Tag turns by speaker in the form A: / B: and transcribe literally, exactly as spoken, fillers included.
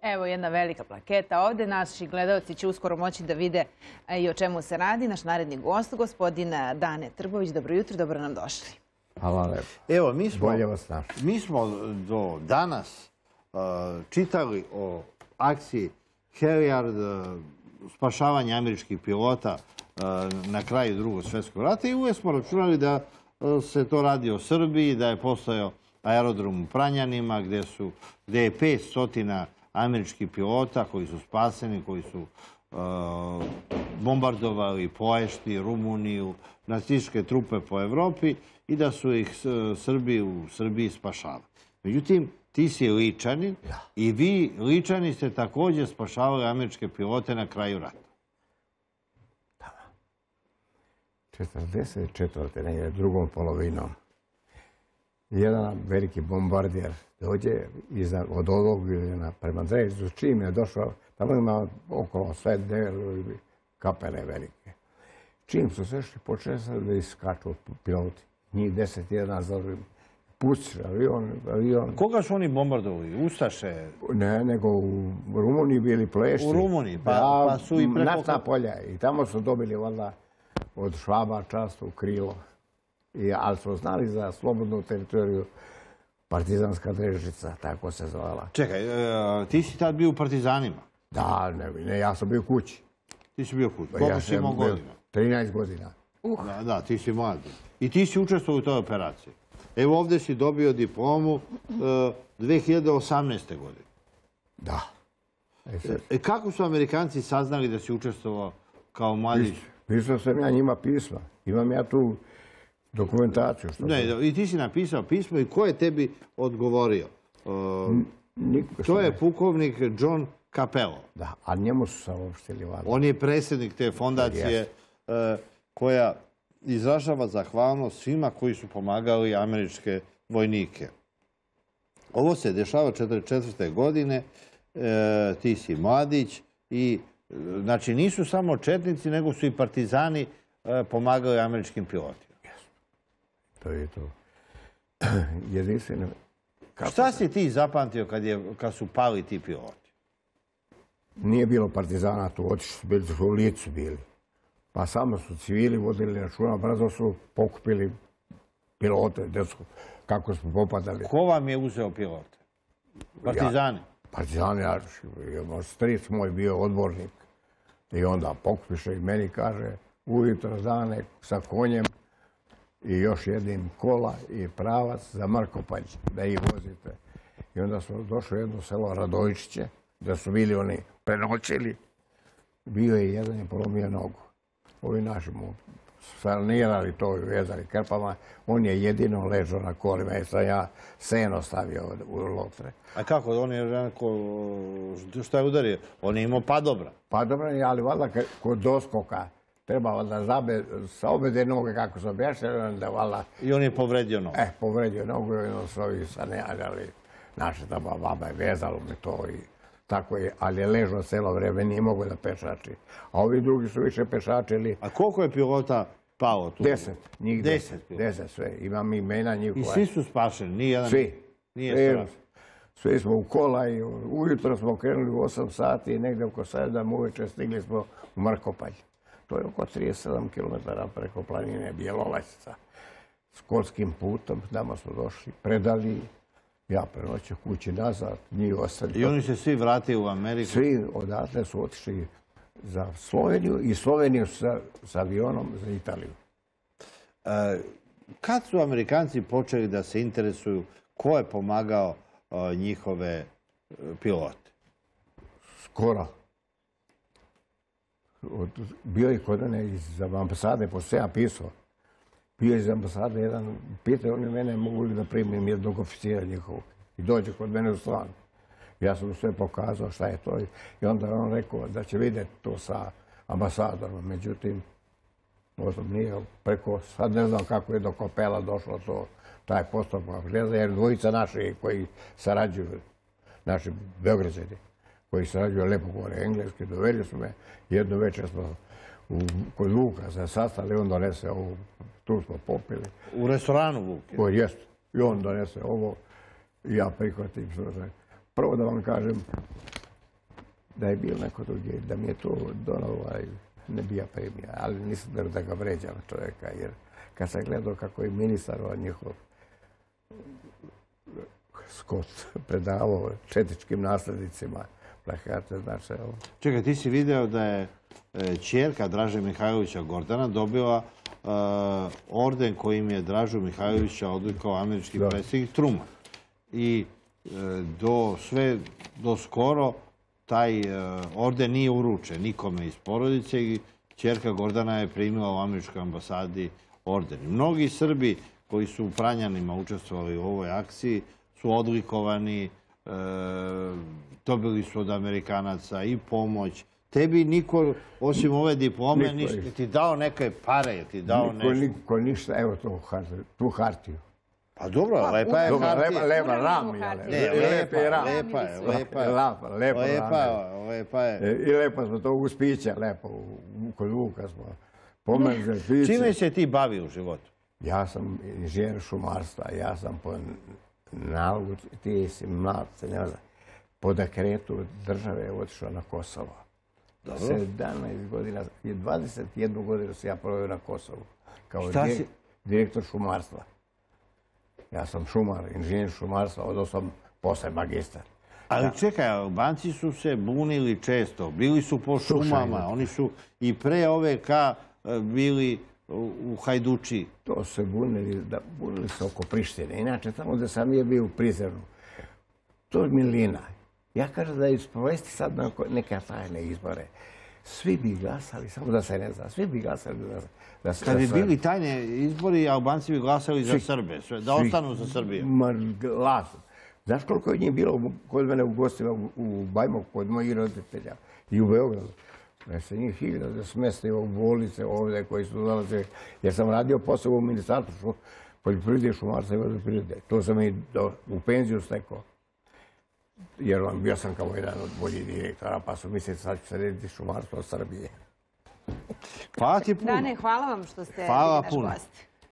A: Evo jedna velika plaketa ovde. Naši gledalci će uskoro moći da vide i o čemu se radi. Naš naredni gost, gospodin Dane Trbović. Dobro jutro, dobro nam došli.
B: Hvala lepo.
C: Evo, mi smo,
B: bolje vas našli.
C: Mi smo do danas uh, čitali o akciji Heliard, uh, spašavanje američkih pilota uh, na kraju Drugog svjetskog rata i uvijek smo računali da uh, se to radi o Srbiji, da je postojao aerodrom u Pranjanima gdje, su, gdje je petsto američkih pilota koji su spaseni, koji su uh, bombardovali Poešti, Rumuniju, nacističke trupe po Evropi i da su ih Srbi u Srbiji spašavali. Međutim, ti si Ličanin i vi, Ličani, ste također spašavali američke pilote na kraju rata.
B: četrdeset četvrte negdje drugom polovinom. Jedan veliki bombardijer dođe od ovog prema Dreždu, čim je došao, tamo ima okolo sve dele kapele velike. Čim su se šli, počeli se da iskaču piloti. Njih deset jedan završi, pustiš avion, avion.
C: Koga su oni bombardovali? Ustaše?
B: Ne, nego u Rumuniji bili Plešti.
C: U Rumuniji, pa, pa su i preko...
B: Naftna polja. I tamo su dobili valjda od Švaba čast u krilo. I, ali su znali za slobodnu teritoriju Partizanska Drežica, tako se zvala.
C: Čekaj, e, ti si tad bio u Partizanima?
B: Da, ne, ne, ja sam bio kući.
C: Ti si bio kući. Koliko si imao godina?
B: trinaest godina.
C: Uh. Da, da, ti si mladi. I ti si učestvovao u toj operaciji. Evo ovdje si dobio diplomu e, dve hiljade osamnaeste. godine.
B: Da.
C: E, e, kako su Amerikanci saznali da si učestvovao kao mladić?
B: Pisao sam ja njima pisma. Imam ja tu dokumentaciju. Što
C: ne, da, i ti si napisao pismo i ko je tebi odgovorio? E,
B: Niko,
C: to je pukovnik John Capello.
B: Da, a njemu su saopštili valjda.
C: On je predsjednik te fondacije e, koja izražava zahvalnost svima koji su pomagali američke vojnike. Ovo se dešava četrdeset četvrte. godine, e, ti si mladić i znači nisu samo četnici, nego su i partizani e, pomagali američkim pilotima.
B: To je to. Jedinstveno.
C: Šta si ti zapamtio kad, je, kad su pali ti piloti?
B: Nije bilo partizana tu, otišli, bili su u licu bili. Pa samo su civili vodili računa, brzo su pokupili pilote, su, kako smo popadali.
C: Ko vam je uzeo pilote? Partizani?
B: Ja, partizani, ja, stric moj bio odbornik. I onda pokupiše i meni kaže, ujutro dane sa konjem i još jednim kola i pravac za Mrkopalj, da ih vozite. I onda smo došli u jedno selo Radojičiće, da su bili oni prenoćili. Bio je jedan je polomio nogu. Ovi naši mu sanirali to i vezali krpama. On je jedino ležao na kolima i sam ja seno stavio u lotre.
C: A kako? On je onako... Šta je udario? On je imao padobran.
B: Padobran je, ali valjda kod doskoka treba valjda zabe sa obede noge kako su objašnjali, da valjda...
C: I on je povredio nogu?
B: Eh, povredio nogu i onda su ovi sanirali. Naša tamo baba je vezalo mi to i... Tako je, ali je ležao celo vreme, nije mogo da pešači. A ovi drugi su više pešačili.
C: A koliko je pilota palo tu?
B: Deset. Njih
C: deset.
B: Deset sve. Imam imena njihova.
C: I svi su spašeni? Nijedan...
B: Svi.
C: Nije
B: svi, svi smo u kola i ujutro smo krenuli u osam sati i negdje oko sedam uveče stigli smo u Mrkopalj. To je oko trideset sedam kilometara preko planine Bjelovačca. S kolskim putom, tamo smo došli, predali. Ja prenoću kući nazad, njih ostali.
C: I oni se svi vratili u Ameriku?
B: Svi odatle su otišli za Sloveniju i Sloveniju sa, sa avionom za Italiju.
C: E, kad su Amerikanci počeli da se interesuju ko je pomagao o, njihove pilote?
B: Skoro. Od, bio je kod one iz ambasade, pošto ja pisao. Bio je iz ambasade jedan, pitao oni mene mogu li da primim jednog oficira njihovog. I dođe kod mene u stan. Ja sam mu sve pokazao šta je to. I onda on rekao da će vidjeti to sa ambasadorom. Međutim, možda nije preko, sad ne znam kako je do Kopela došlo to, taj postupak. Jer dvojica naši koji sarađuju, naši Beograđani, koji sarađuju lepo govore engleski, doveli su me. Jednu večer smo u, kod Vuka se sastali, on donese ovu, tu smo popili.
C: U restoranu Vuke?
B: Ko jest. I on donese ovo i ja prihvatim. Prvo da vam kažem, da je bilo neko drugi, da mi je to donalo, ne bi ja primio. Ali nisam da ga vređam čovjeka, jer kad sam gledao kako je ministar njihov Skot predavao četničkim naslednicima plakate, znači...
C: Čekaj, ti si video da je ćerka Draže Mihajlovića Gordana dobila orden kojim je Dražu Mihajlovića odlikao američki predsjednik Truman. I do sve, do skoro, taj orden nije uručen nikome iz porodice i ćerka Gordana je primila u američkoj ambasadi orden. Mnogi Srbi koji su u Pranjanima učestvovali u ovoj akciji su odlikovani, dobili su od Amerikanaca i pomoć. Tebi niko, osim ove diplome, ti dao neke pare, ti dao nešto?
B: Niko ništa, evo tu hartiju.
C: Pa dobro, lepa je hartija.
B: Lepa ram je.
C: Lepa je, lepa je. Lepa je.
B: I lepo smo to uspića, lepo, kod Vuka smo pomerili piće.
C: Čime se ti bavi u životu?
B: Ja sam inženjer šumarstva, ja sam po nalogu, ti si mlad, se ne znam, po dekretu države otišao na Kosovo. sedamnaest godina, dvadeset jednu godinu sam ja proveo na Kosovu. Kao direktor šumarstva. Ja sam šumar, inženjer šumarstva, odao sam posle magistar.
C: Ali čekaj, Albanci su se bunili često, bili su po šumama, oni su i pre O V K bili u Hajduči.
B: To se bunili, bunili se oko Prištine. Inače, tamo da sam je bio u Prizrenu. To je milina. Ja kažem da je sprovesti sad neke tajne izbore. Svi bi glasali, samo da se ne zna, svi bi glasali da se...
C: Kad bi bili tajne izbori, Albanci bi glasali za Srbe, da ostanu za Srbije.
B: Ma, glasom. Znaš koliko je njih bilo kod mene u gostima u Bajmoku, kod mojih roditelja i u Beogradu? Ja sam njih hiljada smestio u bolnice ovdje koji su dolaze, jer sam radio posao u ministarstvu poljoprivrede, šumarstva i vodoprivrede. To sam i u penziju stekao. Jer bio sam kao jedan od boljih direktora, pa su mislili sad ću se rediti šumarstvo od Srbije.
C: Hvala ti puno.
A: Dane, hvala vam što ste bili naš gost.